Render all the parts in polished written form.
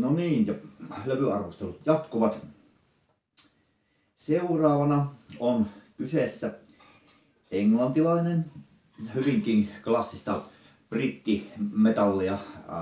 No niin, ja levyarvostelut jatkuvat. Seuraavana on kyseessä englantilainen, hyvinkin klassista brittimetallia,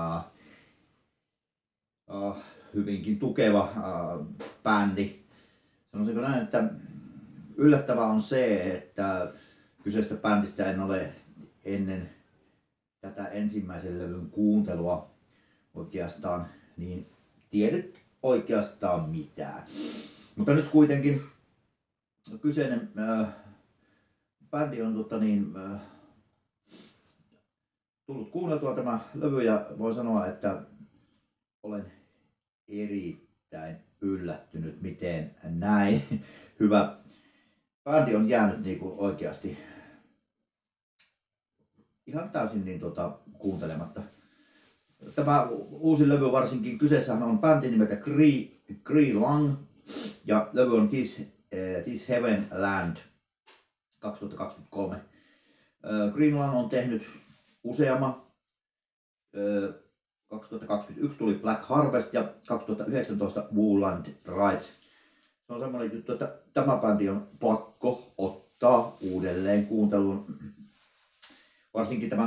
hyvinkin tukeva bändi. Sanoisinko näin, että yllättävää on se, että kyseistä bändistä en ole ennen tätä ensimmäisen levyn kuuntelua oikeastaan niin tiennyt oikeastaan mitään. Mutta nyt kuitenkin kyseinen bändi on tullut kuunneltua tämä levy ja voin sanoa, että olen erittäin yllättynyt, miten näin hyvä bändi on jäänyt niinku oikeasti ihan täysin kuuntelematta. Tämä uusi levy varsinkin, kyseessähän on bändi nimeltä Kree Lang ja levy on This Heaven Land 2023. Kree Lang on tehnyt useamman. 2021 tuli Black Harvest ja 2019 Woodland Rides. Se on semmoinen juttu, että tämä bändi on pakko ottaa uudelleen kuunteluun. Varsinkin tämän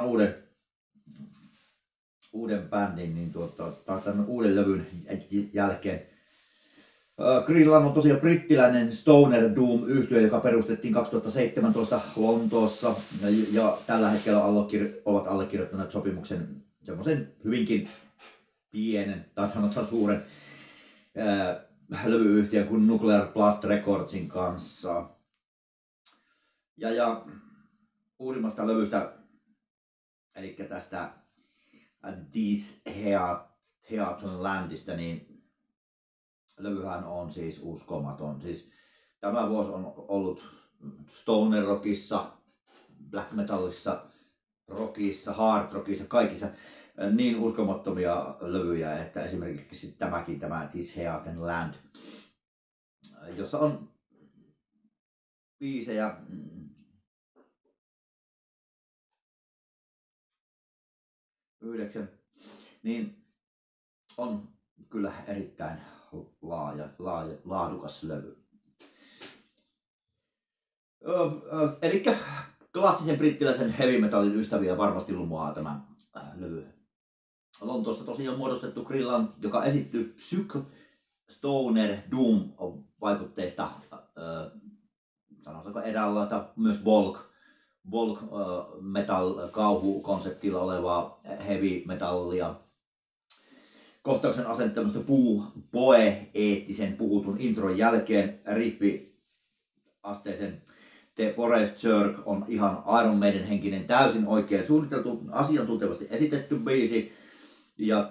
uuden bändin, tai tämän uuden levyn jälkeen. Kree Lang on tosiaan brittiläinen Stoner Doom-yhtye, joka perustettiin 2017 Lontoossa ja tällä hetkellä ovat allekirjoittaneet sopimuksen semmoisen hyvinkin pienen tai sanotaan suuren levyyhtiön kuin Nuclear Blast Recordsin kanssa. Ja uusimmasta levystä, eli tästä This Heaven Landista, niin levyhän on siis uskomaton. Siis tämä vuosi on ollut stoner rockissa, black metallissa, rockissa, hard rockissa, kaikissa niin uskomattomia levyjä, että esimerkiksi tämä This Heaven Land, jossa on biisejä niin on kyllä erittäin laadukas levy. Eli klassisen brittiläisen heavy metallin ystäviä varmasti lumoaa tämä levy. Lontoossa tosiaan muodostettu Kree Lang, joka esittyy stoner doom vaikutteista, sanotaanko eräänlaista myös folk metal kauhukonseptilla olevaa heavy metallia. Kohtauksen asentamista poeettisen puhutun intron jälkeen riffiasteisen The Forest Jerk on ihan Iron Maiden henkinen, täysin oikein suunniteltu, asiantuntevasti esitetty biisi ja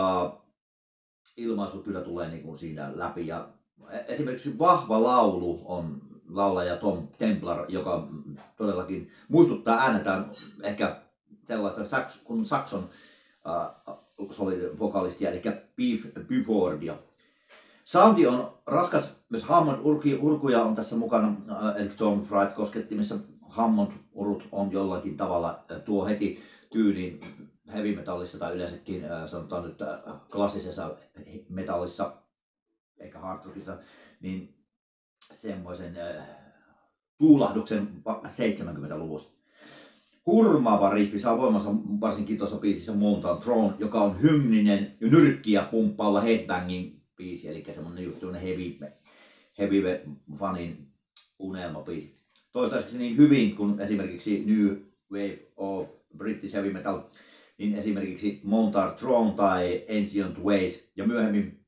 ilmaisu kyllä tulee niinku siinä läpi. Ja esimerkiksi vahva laulu on laulaja Tom Templar, joka todellakin muistuttaa äänetään ehkä sellaista kuin Saxon vokalistia, eli Beef Buffordia. Soundi on raskas, myös Hammond-urkuja on tässä mukana, eli John Fright koskettimissa. Hammond-urut on jollakin tavalla, tuo heti tyylin heavy metallissa tai yleensäkin sanotaan nyt klassisessa metallissa, eikä hard rockissa, niin semmoisen tuulahduksen 70-luvusta. Hurmaava riffi saa voimansa varsinkin tuossa biisissä Mountain Throne, joka on hymninen ja nyrkkiä pumppaava headbanging biisi, eli semmonen just heavy fanin unelmabiisi. Toistaiseksi niin hyvin kuin esimerkiksi New Wave of British Heavy Metal, niin esimerkiksi Mountain Throne tai Ancient Ways ja myöhemmin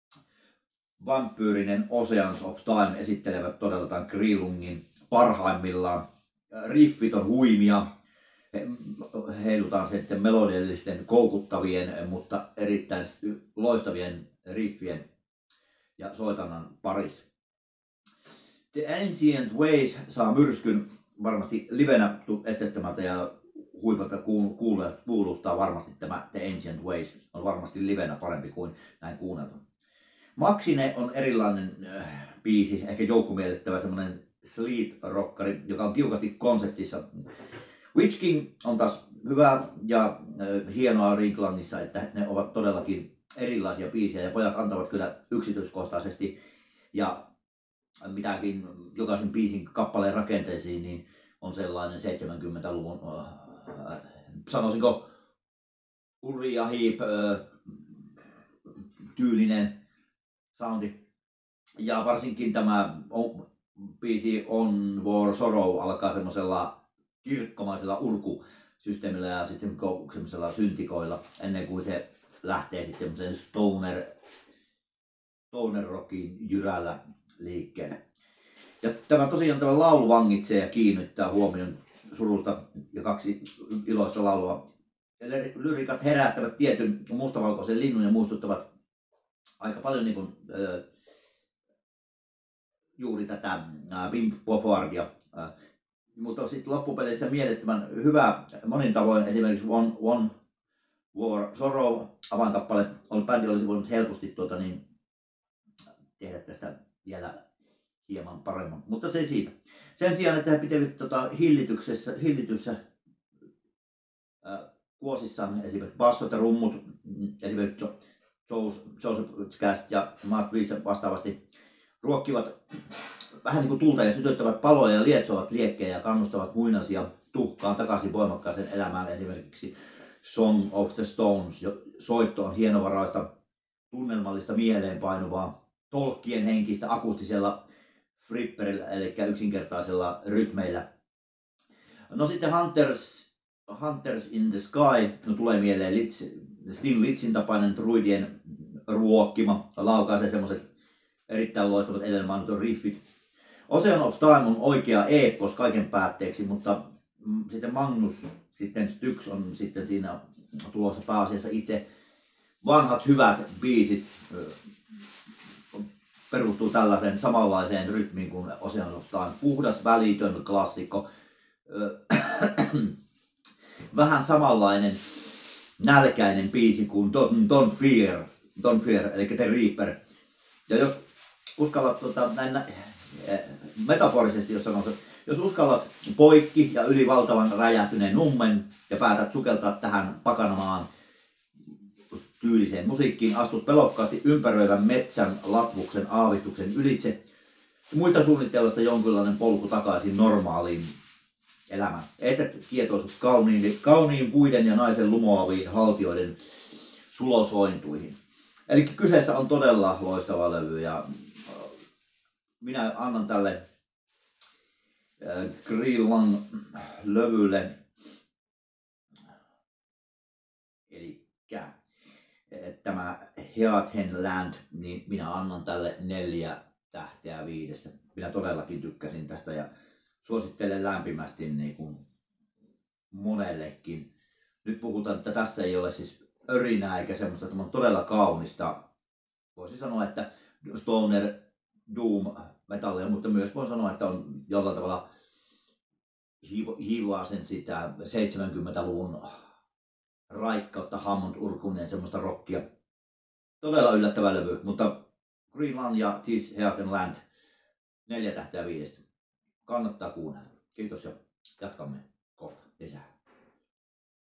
vampyyrinen Oceans of Time esittelevät todella tämän Kree Langin parhaimmillaan. Riffit on huimia, heilutaan sitten melodiallisten, koukuttavien, mutta erittäin loistavien riffien ja soitannan parissa. The Ancient Ways saa myrskyn varmasti livenä esteettömältä ja huipalta kuulostaa varmasti tämä The Ancient Ways on varmasti livenä parempi kuin näin kuunneltu. Maxine on erilainen biisi, ehkä joukkomiellyttävä semmonen sleet-rockari, joka on tiukasti konseptissa. Witch King on taas hyvä ja hienoa Kree Langissa, että ne ovat todellakin erilaisia biisejä ja pojat antavat kyllä yksityiskohtaisesti ja mitäkin jokaisen biisin kappaleen rakenteisiin niin on sellainen 70-luvun sanoisinko Uriah Heep tyylinen soundi. Ja varsinkin tämä biisi On War Sorrow alkaa semmoisella kirkkomaisella urkusysteemillä ja sitten semmoisella syntikoilla ennen kuin se lähtee sitten semmoisen stoner rockin jyrällä liikkeelle. Ja tämä laulu vangitsee ja kiinnittää huomion surusta ja kaksi iloista laulua. Lyrikat herättävät tietyn mustavalkoisen linnun ja muistuttavat aika paljon niin kuin, juuri tätä Pimp Bofardia. Mutta sitten loppupeleissä mielettömän hyvä monin tavoin, esimerkiksi One War Sorrow avainkappale, bändi olisi voinut helposti tehdä tästä vielä hieman paremman, mutta se ei siitä. Sen sijaan, että he pitävät hillityssä kuosissaan esimerkiksi bassot ja rummut, esimerkiksi Joseph Cast ja Mark Weiss vastaavasti ruokkivat vähän niin kuin tulta ja sytyttävät paloja ja lietsovat liekkejä ja kannustavat muinaisia tuhkaan takaisin voimakkaaseen elämään. Esimerkiksi Song of the Stones. Soitto on hienovaraista, tunnelmallista, mieleenpainuvaa, tolkkien henkistä akustisella fripperillä, eli yksinkertaisella rytmeillä. No sitten Hunters in the Sky, tulee mieleen Stin Litzin tapainen druidien ruokkima, laukaisee semmoiset erittäin loistavat edellä mainitut riffit. Ocean of Time on oikea eeppos kaiken päätteeksi, mutta sitten Magnus, sitten Styx on sitten siinä tulossa pääasiassa itse. Vanhat hyvät biisit perustuu tällaiseen samanlaiseen rytmiin kuin Ocean of Time. Puhdas, välitön klassikko. Vähän samanlainen nälkäinen biisi kuin Don't Fear, eli The Reaper. Ja jos uskallat näin metaforisesti, jos uskallat poikki ja yli valtavan räjähtyneen nummen ja päätät sukeltaa tähän pakanamaan tyyliseen musiikkiin, astut pelokkaasti ympäröivän metsän latvuksen aavistuksen ylitse, muista suunnittelusta jonkinlainen polku takaisin normaaliin elämään. Et kietoisu kauniin puiden ja naisen lumoaviin haltioiden sulosointuihin. Eli kyseessä on todella loistava levy ja minä annan tälle Greenland levylle, eli tämä Heathen Land, niin minä annan tälle 4 tähteä 5. Minä todellakin tykkäsin tästä ja suosittelen lämpimästi niin kuin monellekin. Nyt puhutaan, että tässä ei ole siis örinää eikä semmoista, että on todella kaunista. Voisi sanoa, että stoner, doom, metallia, mutta myös voin sanoa, että on jollain tavalla hiivaa sen sitä 70-luvun raikkautta, Hammond-urkuneen semmoista rockia. Todella yllättävä levy, mutta Greenland ja This Heathen Land 4 tähteä 5. Kannattaa kuunnella. Kiitos ja jatkamme kohta lisää.